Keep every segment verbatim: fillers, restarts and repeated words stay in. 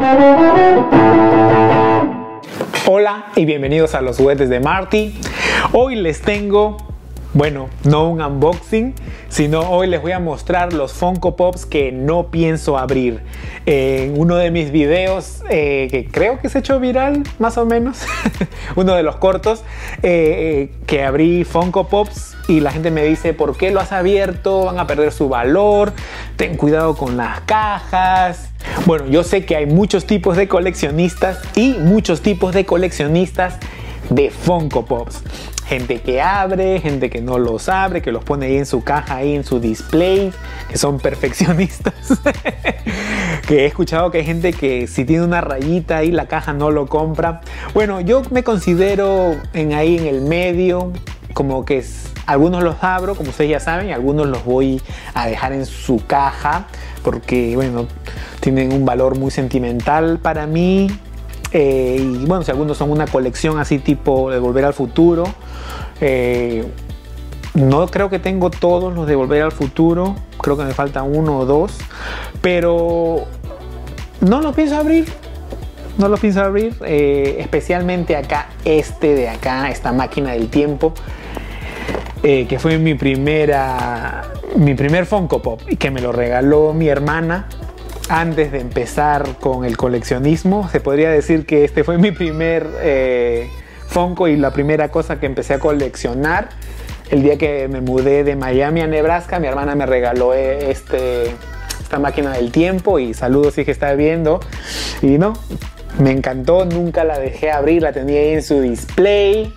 Hola y bienvenidos a los juguetes de Marty. Hoy les tengo, bueno, no un unboxing, sino hoy les voy a mostrar los Funko Pops que no pienso abrir. En uno de mis videos, eh, que creo que se ha hecho viral, más o menos, uno de los cortos, eh, que abrí Funko Pops y la gente me dice, ¿por qué lo has abierto? Van a perder su valor, ten cuidado con las cajas. Bueno, yo sé que hay muchos tipos de coleccionistas y muchos tipos de coleccionistas de Funko Pops. Gente que abre, gente que no los abre, que los pone ahí en su caja, ahí en su display, que son perfeccionistas. Que he escuchado que hay gente que si tiene una rayita ahí la caja no lo compra. Bueno, yo me considero en ahí en el medio, como que es, algunos los abro, como ustedes ya saben, y algunos los voy a dejar en su caja, porque bueno, tienen un valor muy sentimental para mí. Eh, y bueno, si algunos son una colección así tipo de Volver al Futuro, eh, no creo que tengo todos los de Volver al Futuro, creo que me falta uno o dos, pero no lo pienso abrir, no lo pienso abrir, eh, especialmente acá, este de acá, esta máquina del tiempo, eh, que fue mi primera, mi primer Funko Pop y que me lo regaló mi hermana. Antes de empezar con el coleccionismo, se podría decir que este fue mi primer eh, Funko y la primera cosa que empecé a coleccionar. El día que me mudé de Miami a Nebraska, mi hermana me regaló este, esta máquina del tiempo, y saludos si es que está viendo. Y no, me encantó, nunca la dejé abrir, la tenía ahí en su display.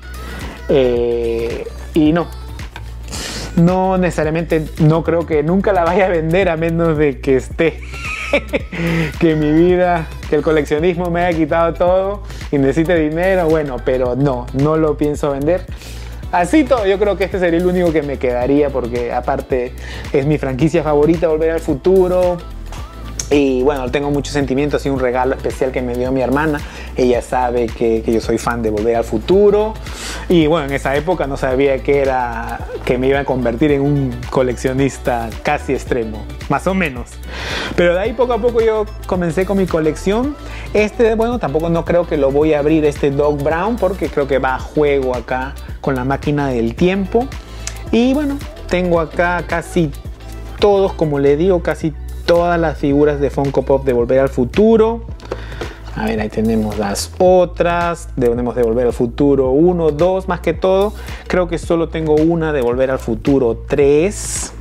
Eh, y no, no necesariamente, no creo que nunca la vaya a vender, a menos de que esté... que mi vida, que el coleccionismo me haya quitado todo y necesite dinero, bueno, pero no, no lo pienso vender. Así todo, yo creo que este sería el único que me quedaría, porque aparte es mi franquicia favorita, Volver al Futuro. Y bueno, tengo muchos sentimientos y un regalo especial que me dio mi hermana. Ella sabe que, que yo soy fan de Volver al Futuro. Y bueno, en esa época no sabía que era que me iba a convertir en un coleccionista casi extremo, más o menos. Pero de ahí poco a poco yo comencé con mi colección. Este, bueno, tampoco no creo que lo voy a abrir, este Doc Brown, porque creo que va a juego acá con la máquina del tiempo. Y bueno, tengo acá casi todos, como le digo, casi todas las figuras de Funko Pop de Volver al Futuro. A ver, ahí tenemos las otras. Tenemos de Volver al Futuro uno, dos, más que todo. Creo que solo tengo una de Volver al Futuro tres.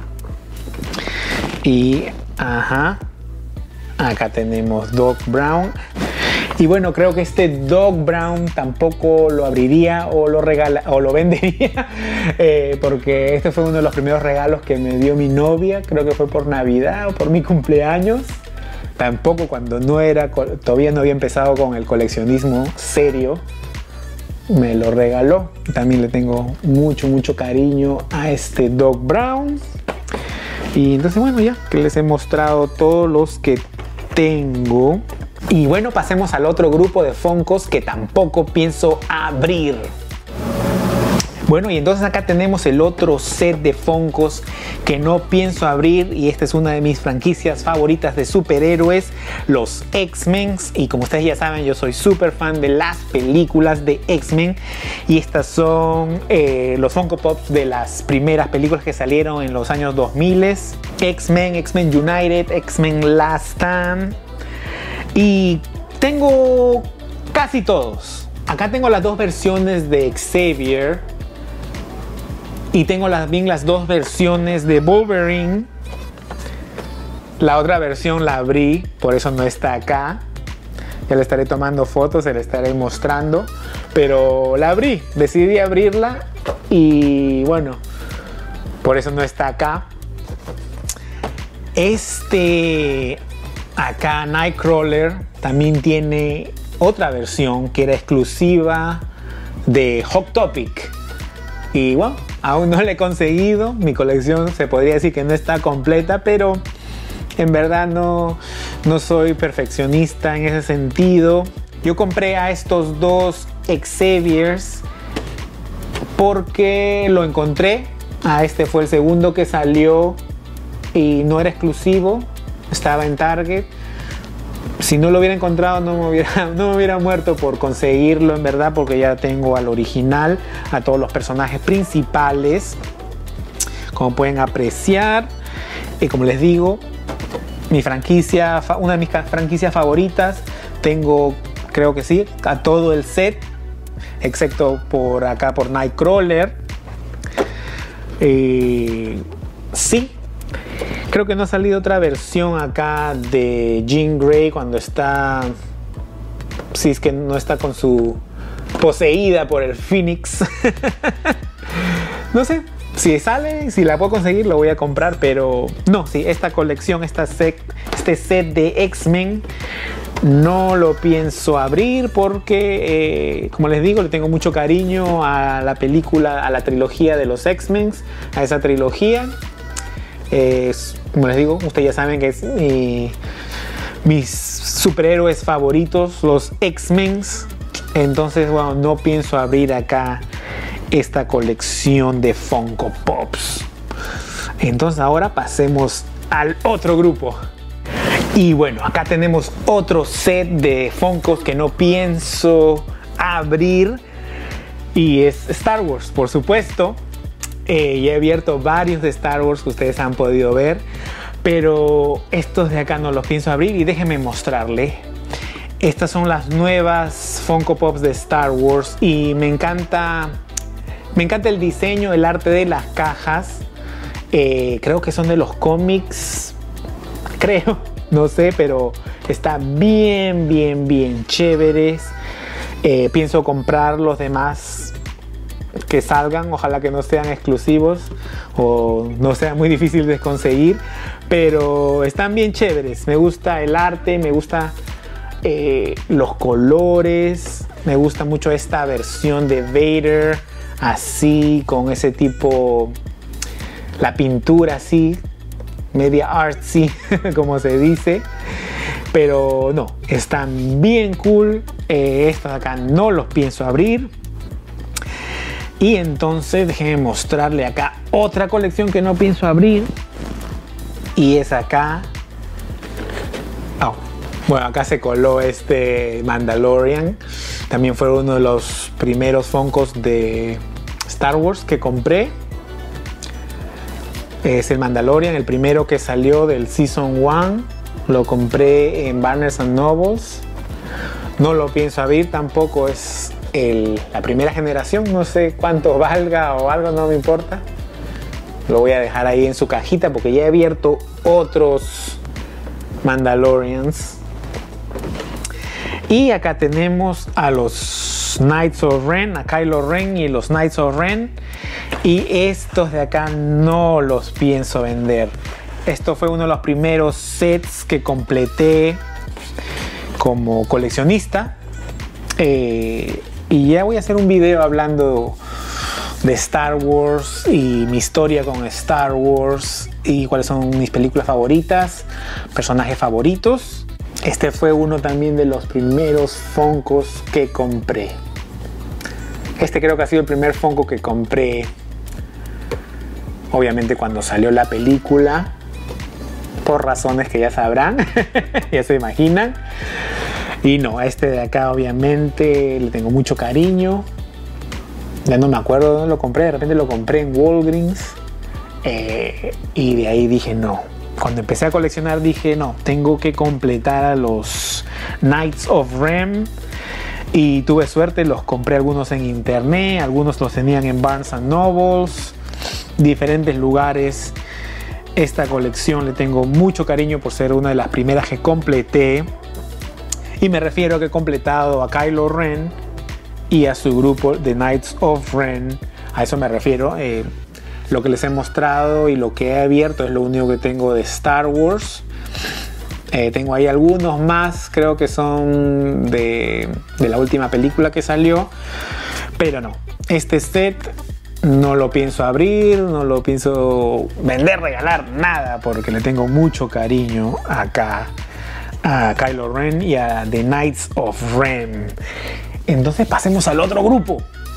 Y, ajá, acá tenemos Doc Brown. Y bueno, creo que este Doc Brown tampoco lo abriría o lo regala o lo vendería, eh, porque este fue uno de los primeros regalos que me dio mi novia. Creo que fue por Navidad o por mi cumpleaños. Tampoco cuando no era, todavía no había empezado con el coleccionismo serio, me lo regaló. También le tengo mucho, mucho cariño a este Doc Brown. Y entonces bueno, ya que les he mostrado todos los que tengo. Y bueno, pasemos al otro grupo de Funkos que tampoco pienso abrir. Bueno, y entonces acá tenemos el otro set de Funkos que no pienso abrir, y esta es una de mis franquicias favoritas de superhéroes, los X-Men. Y como ustedes ya saben, yo soy súper fan de las películas de X-Men, y estas son eh, los Funko Pops de las primeras películas que salieron en los años dos mil. X-Men, X-Men United, X-Men Last Stand. Y tengo casi todos. Acá tengo las dos versiones de Xavier. Y tengo las, bien las dos versiones de Wolverine. La otra versión la abrí, por eso no está acá. Ya le estaré tomando fotos, se le estaré mostrando. Pero la abrí, decidí abrirla. Y bueno, por eso no está acá. Este... Acá Nightcrawler también tiene otra versión que era exclusiva de Hot Topic. Y bueno, aún no la he conseguido. Mi colección se podría decir que no está completa, pero en verdad no, no soy perfeccionista en ese sentido. Yo compré a estos dos Xaviers porque lo encontré. Ah, este fue el segundo que salió y no era exclusivo. Estaba en Target. si no lo hubiera encontrado no me hubiera, no me hubiera muerto por conseguirlo, en verdad, porque ya tengo al original, a todos los personajes principales, como pueden apreciar. Y como les digo, mi franquicia, una de mis franquicias favoritas, tengo, creo que sí, a todo el set, excepto por acá por Nightcrawler. Eh, sí, creo que no ha salido otra versión acá de Jean Grey cuando está, si es que no está con su poseída por el Phoenix. No sé, si sale, si la puedo conseguir, lo voy a comprar, pero no, sí, esta colección, esta set, este set de X-Men no lo pienso abrir porque, eh, como les digo, le tengo mucho cariño a la película, a la trilogía de los X-Men, a esa trilogía. Eh, como les digo, ustedes ya saben que es mi, mis superhéroes favoritos, los X-Men. Entonces, bueno, no pienso abrir acá esta colección de Funko Pops. Entonces ahora pasemos al otro grupo. Y bueno, acá tenemos otro set de Funkos que no pienso abrir, y es Star Wars, por supuesto. Eh, ya he abierto varios de Star Wars que ustedes han podido ver, pero estos de acá no los pienso abrir, y déjenme mostrarle. Estas son las nuevas Funko Pops de Star Wars y me encanta, me encanta el diseño, el arte de las cajas. Eh, creo que son de los cómics, creo, no sé, pero está bien, bien, bien chéveres. Eh, pienso comprar los demás que salgan, ojalá que no sean exclusivos o no sea muy difícil de conseguir, pero están bien chéveres. Me gusta el arte, me gusta eh, los colores, me gusta mucho esta versión de Vader así, con ese tipo, la pintura así, media artsy, como se dice. Pero no, están bien cool. Eh, estos de acá no los pienso abrir. Y entonces déjenme mostrarle acá otra colección que no pienso abrir. Y es acá. Oh, bueno, acá se coló este Mandalorian. También fue uno de los primeros Funkos de Star Wars que compré. Es el Mandalorian, el primero que salió del Season uno. Lo compré en Barnes and Nobles. No lo pienso abrir tampoco, es el, la primera generación. No sé cuánto valga o algo, no me importa. Lo voy a dejar ahí en su cajita porque ya he abierto otros Mandalorians. Y acá tenemos a los Knights of Ren, a Kylo Ren y los Knights of Ren. Y estos de acá no los pienso vender. Esto fue uno de los primeros sets que completé como coleccionista. Eh, y ya voy a hacer un video hablando de Star Wars y mi historia con Star Wars y cuáles son mis películas favoritas, personajes favoritos. Este fue uno también de los primeros Funkos que compré. Este creo que ha sido el primer Funko que compré, obviamente cuando salió la película, por razones que ya sabrán, ya se imaginan. Y no, este de acá obviamente le tengo mucho cariño. Ya no me acuerdo dónde lo compré, de repente lo compré en Walgreens. Eh, y de ahí dije no. Cuando empecé a coleccionar dije no, tengo que completar a los Knights of Ren. Y tuve suerte, los compré algunos en internet, algunos los tenían en Barnes and Nobles, diferentes lugares. Esta colección le tengo mucho cariño por ser una de las primeras que completé. Y me refiero a que he completado a Kylo Ren y a su grupo de Knights of Ren. A eso me refiero. Eh, lo que les he mostrado y lo que he abierto es lo único que tengo de Star Wars. Eh, tengo ahí algunos más, creo que son de, de la última película que salió. Pero no, este set no lo pienso abrir, no lo pienso vender, regalar, nada, porque le tengo mucho cariño acá a Kylo Ren y a The Knights of Ren. Entonces pasemos al otro grupo.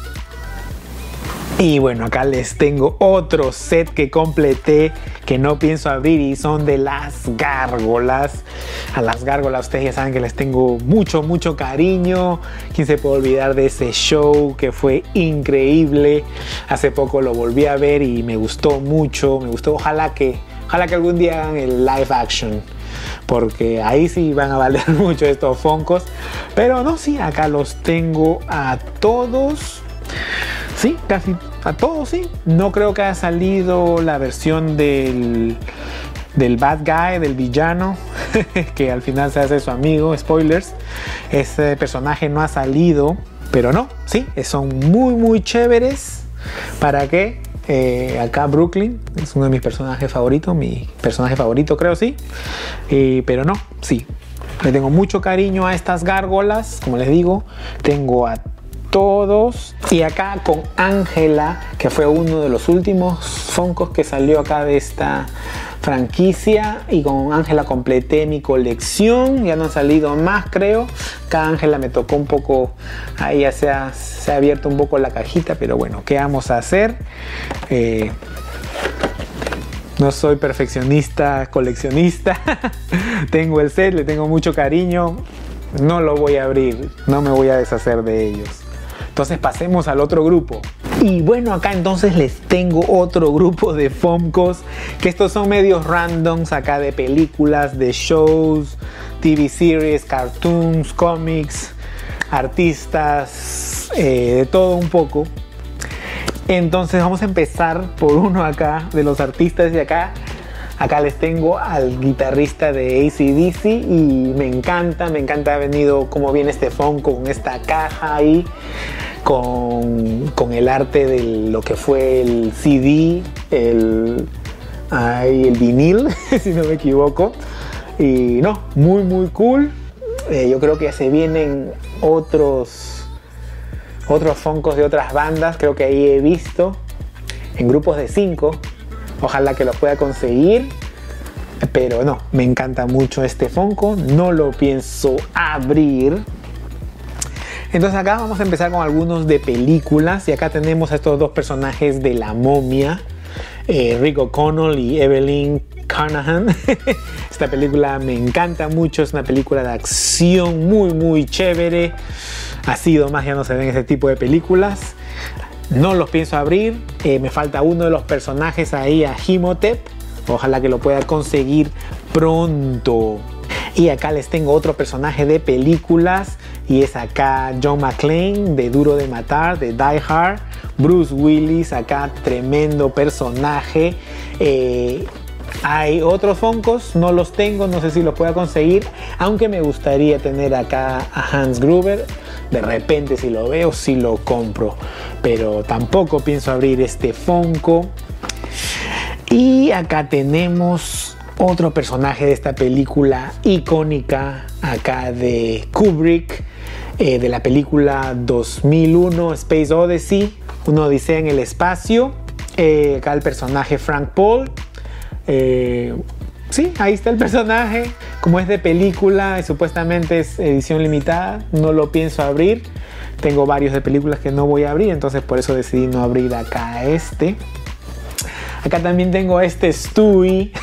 Y bueno, acá les tengo otro set que completé que no pienso abrir y son de las gárgolas. A las gárgolas ustedes ya saben que les tengo mucho, mucho cariño. ¿Quién se puede olvidar de ese show que fue increíble? Hace poco lo volví a ver y me gustó mucho, me gustó. Ojalá que, ojalá que algún día hagan el live action, porque ahí sí van a valer mucho estos Funkos. Pero no, sí, acá los tengo a todos. Sí, casi a todos, sí. No creo que haya salido la versión del, del bad guy, del villano, que al final se hace su amigo. Spoilers. Ese personaje no ha salido, pero no, sí, son muy, muy chéveres. ¿Para qué? Eh, acá Brooklyn es uno de mis personajes favoritos, mi personaje favorito creo, sí. Eh, pero no, sí. Le tengo mucho cariño a estas gárgolas, como les digo. Tengo a todos. Y acá con Ángela, que fue uno de los últimos Funkos que salió acá de esta franquicia, y con Ángela completé mi colección. Ya no han salido más, creo. Acá Ángela me tocó un poco, ahí ya se ha, se ha abierto un poco la cajita, pero bueno, ¿qué vamos a hacer? Eh, no soy perfeccionista, coleccionista. Tengo el set, le tengo mucho cariño. No lo voy a abrir, no me voy a deshacer de ellos. Entonces pasemos al otro grupo. Y bueno, acá entonces les tengo otro grupo de Funkos, que estos son medios randoms acá, de películas, de shows, T V series, cartoons, cómics, artistas, eh, de todo un poco. Entonces vamos a empezar por uno acá, de los artistas de acá. Acá les tengo al guitarrista de A C D C y me encanta, me encanta. Ha venido como viene este Funko con esta caja ahí, con, con el arte de lo que fue el C D, el, ay, el vinil, si no me equivoco. Y no, muy muy cool. Eh, yo creo que ya se vienen otros, otros Funkos de otras bandas, creo que ahí he visto, en grupos de cinco. Ojalá que lo pueda conseguir, pero no, me encanta mucho este Funko, no lo pienso abrir. Entonces acá vamos a empezar con algunos de películas, y acá tenemos a estos dos personajes de La Momia, eh, Rick O'Connell y Evelyn Carnahan. Esta película me encanta mucho, es una película de acción muy muy chévere. Así nomás ya no se ven ese tipo de películas. No los pienso abrir. Eh, me falta uno de los personajes ahí, a Imhotep. Ojalá que lo pueda conseguir pronto. Y acá les tengo otro personaje de películas, y es acá John McClane de Duro de Matar, de Die Hard. Bruce Willis, acá tremendo personaje. Eh, hay otros Funkos, no los tengo, no sé si los pueda conseguir, aunque me gustaría tener acá a Hans Gruber. De repente si lo veo, si lo compro, pero tampoco pienso abrir este Funko. Y acá tenemos otro personaje de esta película icónica acá de Kubrick, eh, de la película dos mil uno Space Odyssey, una odisea en el espacio. Eh, acá el personaje Frank Paul. Eh, sí, ahí está el personaje. Como es de película y supuestamente es edición limitada, no lo pienso abrir. Tengo varios de películas que no voy a abrir, entonces por eso decidí no abrir acá este. Acá también tengo este Stewie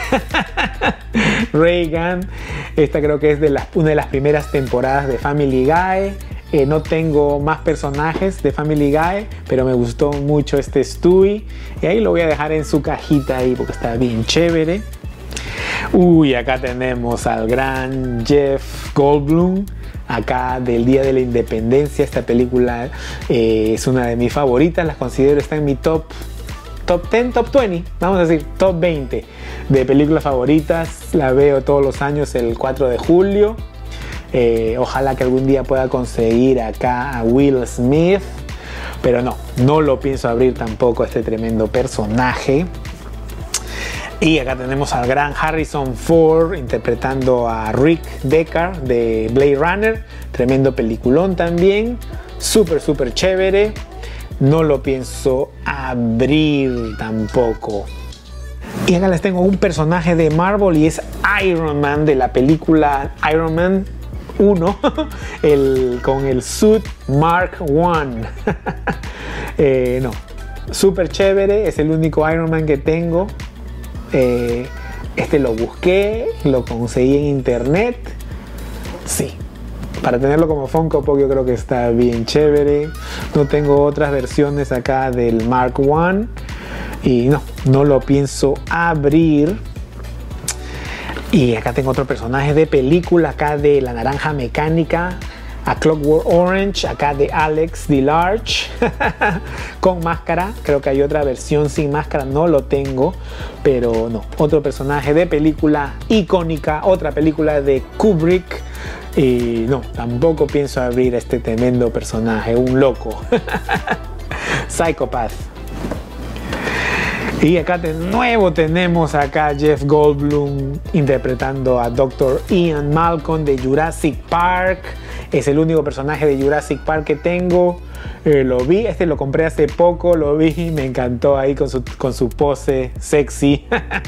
Reagan. Esta creo que es de la, una de las primeras temporadas de Family Guy. Eh, no tengo más personajes de Family Guy, pero me gustó mucho este Stewie. Y ahí lo voy a dejar en su cajita ahí porque está bien chévere. Uy, acá tenemos al gran Jeff Goldblum, acá del Día de la Independencia. Esta película eh, es una de mis favoritas, las considero, está en mi top top diez, top veinte, vamos a decir top veinte de películas favoritas. La veo todos los años el cuatro de julio. Eh, ojalá que algún día pueda conseguir acá a Will Smith, pero no, no lo pienso abrir tampoco, este tremendo personaje. Y acá tenemos al gran Harrison Ford interpretando a Rick Deckard de Blade Runner. Tremendo peliculón también. Súper, súper chévere. No lo pienso abrir tampoco. Y acá les tengo un personaje de Marvel y es Iron Man, de la película Iron Man uno, el, con el suit Mark uno. eh, no, súper chévere. Es el único Iron Man que tengo. Eh, este lo busqué, lo conseguí en internet sí. Para tenerlo como Funko Pop yo creo que está bien chévere. No tengo otras versiones acá del Mark uno. Y no, no lo pienso abrir. Y acá tengo otro personaje de película, acá de La Naranja Mecánica, A Clockwork Orange, acá de Alex DeLarge, con máscara. Creo que hay otra versión sin máscara, no lo tengo, pero no. Otro personaje de película icónica, otra película de Kubrick. Y no, tampoco pienso abrir este tremendo personaje, un loco. Psychopath. Y acá de nuevo tenemos acá Jeff Goldblum interpretando a doctor Ian Malcolm de Jurassic Park. Es el único personaje de Jurassic Park que tengo. Eh, lo vi, este lo compré hace poco, lo vi y me encantó ahí con su, con su pose sexy.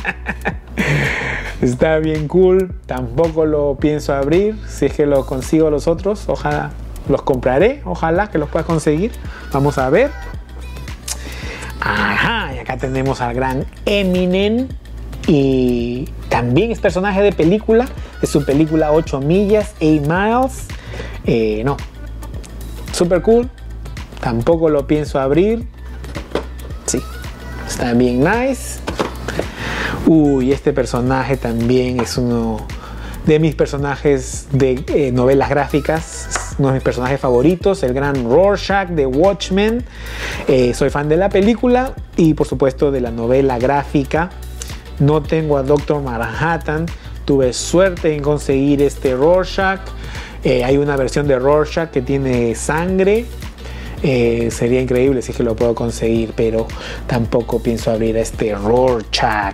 Está bien cool. Tampoco lo pienso abrir. Si es que lo consigo los otros, ojalá los compraré. Ojalá que los puedas conseguir. Vamos a ver. Ajá, y acá tenemos al gran Eminem. Y también es personaje de película. De su película ocho millas, eight miles. Eh, no. Super cool. Tampoco lo pienso abrir. Sí. Está bien nice. Uy, este personaje también es uno de mis personajes de eh, novelas gráficas, uno de mis personajes favoritos, el gran Rorschach de Watchmen. Eh, soy fan de la película y por supuesto de la novela gráfica. No tengo a doctor Manhattan, tuve suerte en conseguir este Rorschach. Eh, hay una versión de Rorschach que tiene sangre. Eh, sería increíble si es que lo puedo conseguir, pero tampoco pienso abrir a este Rorschach.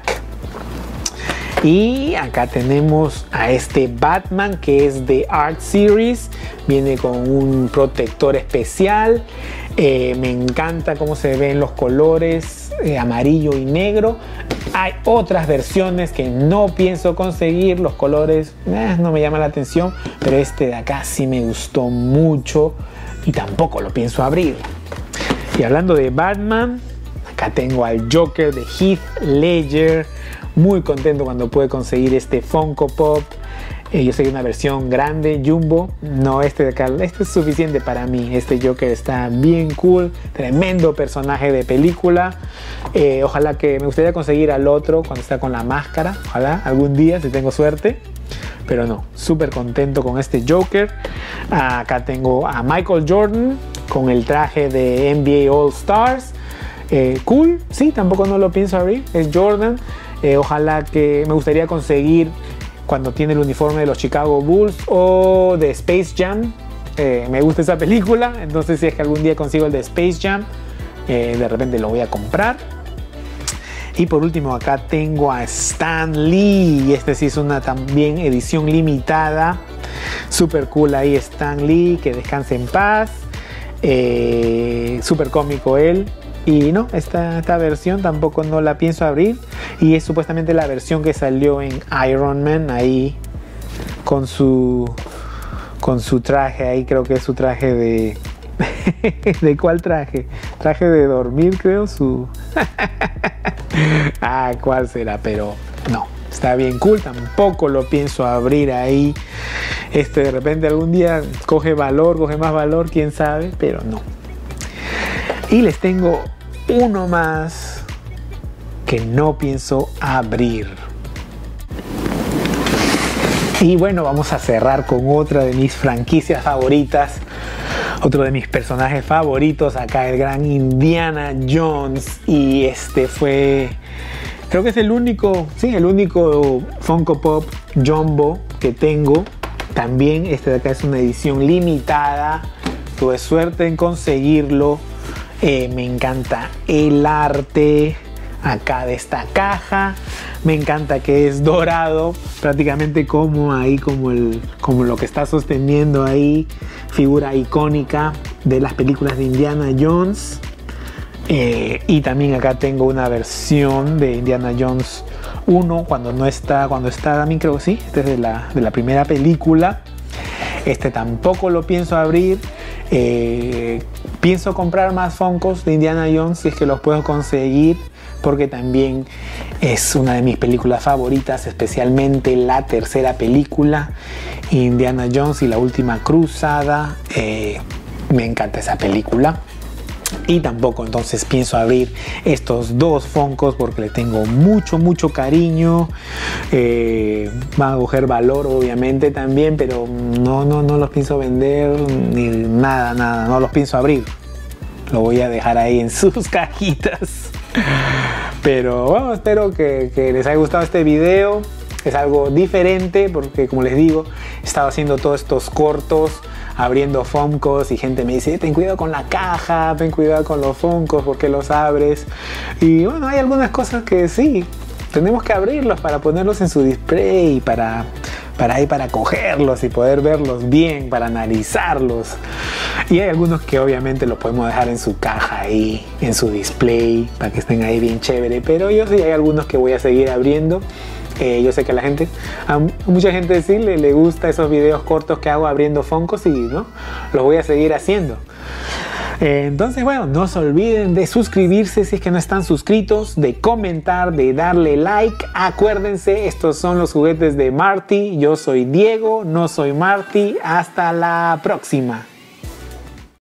Y acá tenemos a este Batman que es de Art Series. Viene con un protector especial. Eh, me encanta cómo se ven los colores eh, amarillo y negro. Hay otras versiones que no pienso conseguir. Los colores eh, no me llaman la atención. Pero este de acá sí me gustó mucho. Y tampoco lo pienso abrir. Y hablando de Batman, acá tengo al Joker de Heath Ledger. Muy contento cuando pude conseguir este Funko Pop. Eh, yo sé una versión grande, Jumbo. No, este de acá, este es suficiente para mí. Este Joker está bien cool. Tremendo personaje de película. Eh, ojalá que me gustaría conseguir al otro cuando está con la máscara. Ojalá algún día si tengo suerte. Pero no, súper contento con este Joker. Acá tengo a Michael Jordan con el traje de N B A All Stars. Eh, cool, sí, tampoco no lo pienso abrir. Es Jordan. Eh, ojalá que me gustaría conseguir cuando tiene el uniforme de los Chicago Bulls o de Space Jam. Eh, me gusta esa película, entonces si es que algún día consigo el de Space Jam, eh, de repente lo voy a comprar. Y por último acá tengo a Stan Lee. Y este sí es una también edición limitada. Super cool ahí Stan Lee, que descanse en paz. Eh, super cómico él. Y no, esta, esta versión tampoco no la pienso abrir. Y es supuestamente la versión que salió en Iron Man. Ahí con su, con su traje. Ahí creo que es su traje de... ¿De cuál traje? Traje de dormir, creo. Su... ah, ¿cuál será? Pero no, está bien cool. Tampoco lo pienso abrir ahí. Este de repente algún día coge valor, coge más valor, quién sabe. Pero no. Y les tengo uno más que no pienso abrir. Y bueno, vamos a cerrar con otra de mis franquicias favoritas. Otro de mis personajes favoritos acá, el gran Indiana Jones. Y este fue, creo que es el único, sí, el único Funko Pop Jumbo que tengo. También este de acá es una edición limitada. Tuve suerte en conseguirlo. Eh, me encanta el arte acá de esta caja. Me encanta que es dorado, prácticamente como ahí, como, el, como lo que está sosteniendo ahí, figura icónica de las películas de Indiana Jones. Eh, y también acá tengo una versión de Indiana Jones uno, cuando no está, cuando está también creo que sí, este es de la, de la primera película. Este tampoco lo pienso abrir. Eh, pienso comprar más Funkos de Indiana Jones si es que los puedo conseguir, porque también es una de mis películas favoritas, especialmente la tercera película, Indiana Jones y la última cruzada. Eh, me encanta esa película. Y tampoco entonces pienso abrir estos dos Funkos porque le tengo mucho mucho cariño. Eh, van a coger valor obviamente también, pero no, no, no los pienso vender ni nada, nada, no los pienso abrir. Lo voy a dejar ahí en sus cajitas. Pero bueno, espero que, que les haya gustado este video. Es algo diferente porque, como les digo, he estado haciendo todos estos cortos abriendo Funkos y gente me dice, ten cuidado con la caja, ten cuidado con los Funkos, porque los abres. Y bueno, hay algunas cosas que sí, tenemos que abrirlos para ponerlos en su display, para, para ahí para cogerlos y poder verlos bien, para analizarlos. Y hay algunos que obviamente los podemos dejar en su caja ahí, en su display, para que estén ahí bien chévere. Pero yo sí hay algunos que voy a seguir abriendo. Eh, yo sé que a la gente, a mucha gente sí le, le gusta esos videos cortos que hago abriendo Funkos y no, los voy a seguir haciendo. Eh, entonces, bueno, no se olviden de suscribirse si es que no están suscritos, de comentar, de darle like. Acuérdense, estos son los juguetes de Marty. Yo soy Diego, no soy Marty. Hasta la próxima.